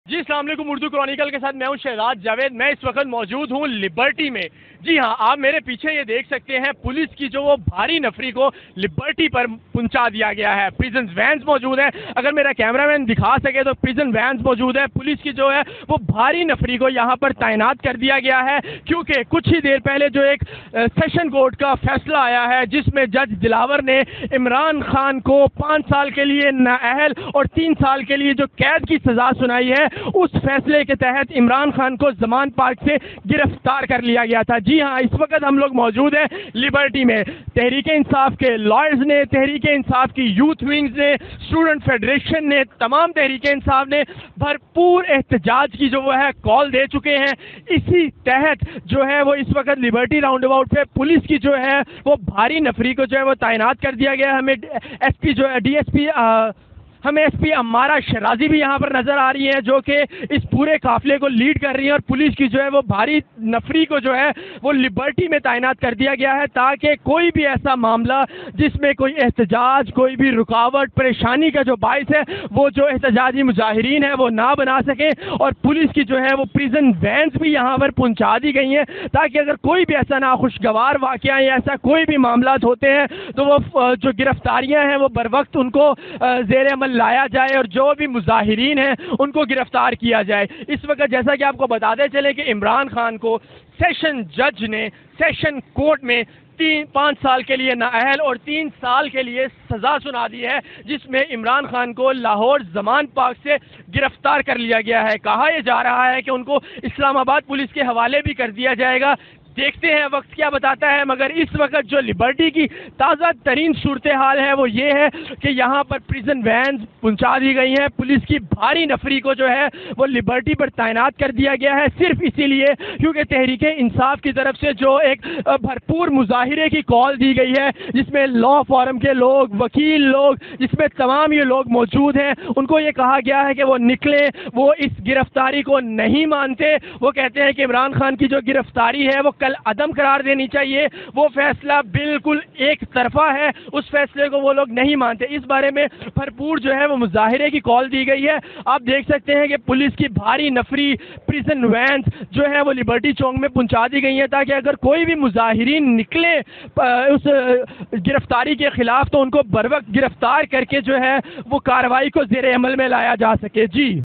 जी अस्सलाम वालेकुम। उर्दू क्रॉनिकल के साथ मैं हूं शहजाद जावेद। मैं इस वक्त मौजूद हूं लिबर्टी में। जी हां, आप मेरे पीछे ये देख सकते हैं पुलिस की जो वो भारी नफरी को लिबर्टी पर पहुंचा दिया गया है। प्रिजन वैन्स मौजूद है, अगर मेरा कैमरामैन दिखा सके तो प्रिजन वैन्स मौजूद है। पुलिस की जो है वो भारी नफरी को यहाँ पर तैनात कर दिया गया है, क्योंकि कुछ ही देर पहले जो एक सेशन कोर्ट का फैसला आया है जिसमें जज दिलावर ने इमरान खान को 5 साल के लिए नाअहल और 3 साल के लिए जो कैद की सजा सुनाई है, उस फैसले के तहत इमरान खान को जमान पार्क से गिरफ्तार कर लिया गया था। जी हां, इस वक्त हम लोग मौजूद हैं लिबर्टी में। तहरीक इंसाफ के लॉयर्स ने, तहरीक इंसाफ की यूथ विंग्स ने, स्टूडेंट फेडरेशन ने, तमाम तहरीक इंसाफ ने भरपूर एहतजाज की जो वो है कॉल दे चुके हैं। इसी तहत जो है वो इस वक्त लिबर्टी राउंड अबाउट पे पुलिस की जो है वो भारी नफरी को जो है वो तैनात कर दिया गया है। हमें एसपी जो है डीएसपी हमें एसपी अम्मारा शराजी भी यहाँ पर नजर आ रही हैं, जो कि इस पूरे काफिले को लीड कर रही हैं। और पुलिस की जो है वो भारी नफरी को जो है वो लिबर्टी में तैनात कर दिया गया है, ताकि कोई भी ऐसा मामला जिसमें कोई एहतजाज, कोई भी रुकावट, परेशानी का जो बायस है, वो जो एहतजाजी मुजाहिरीन है वो ना बना सके। और पुलिस की जो है वो प्रिजन वैन्स भी यहाँ पर पहुँचा दी गई हैं, ताकि अगर कोई भी ऐसा नाखुशगवार वाक़या या ऐसा कोई भी मामला होते हैं तो वो जो गिरफ्तारियाँ हैं वो बर वक्त उनको ज़ेर अमल लाया जाए और जो भी मुजाहिरीन हैं उनको गिरफ्तार किया जाए। इस वक्त जैसा कि आपको बताते चले कि इमरान खान को सेशन जज ने सेशन कोर्ट में 5 साल के लिए नाअहल और 3 साल के लिए सजा सुना दी है, जिसमें इमरान खान को लाहौर जमान पार्क से गिरफ्तार कर लिया गया है। कहा यह जा रहा है कि उनको इस्लामाबाद पुलिस के हवाले भी कर दिया जाएगा। देखते हैं वक्त क्या बताता है, मगर इस वक्त जो लिबर्टी की ताज़ा तरीन सूरत हाल है वो ये है कि यहाँ पर प्रिजन वैन्स पहुँचा दी गई हैं। पुलिस की भारी नफरी को जो है वो लिबर्टी पर तैनात कर दिया गया है, सिर्फ इसीलिए क्योंकि तहरीक इंसाफ की तरफ से जो एक भरपूर मुजाहिरे की कॉल दी गई है, जिसमें लॉ फॉरम के लोग, वकील लोग, जिसमें तमाम ये लोग मौजूद हैं, उनको ये कहा गया है कि वो निकलें। वो इस गिरफ्तारी को नहीं मानते। वो कहते हैं कि इमरान खान की जो गिरफ्तारी है वो कल अदम करार देनी चाहिए। वो फैसला बिल्कुल एक तरफा है, उस फैसले को वो लोग नहीं मानते। इस बारे में भरपूर जो है वो मुजाहिरे की कॉल दी गई है। आप देख सकते हैं कि पुलिस की भारी नफरी प्रिजन वैन्स जो है वो लिबर्टी चौक में पहुंचा दी गई है, ताकि अगर कोई भी मुजाहिरीन निकले उस गिरफ्तारी के खिलाफ तो उनको बर वक्त गिरफ्तार करके जो है वो कार्रवाई को ज़ेर अमल में लाया जा सके। जी।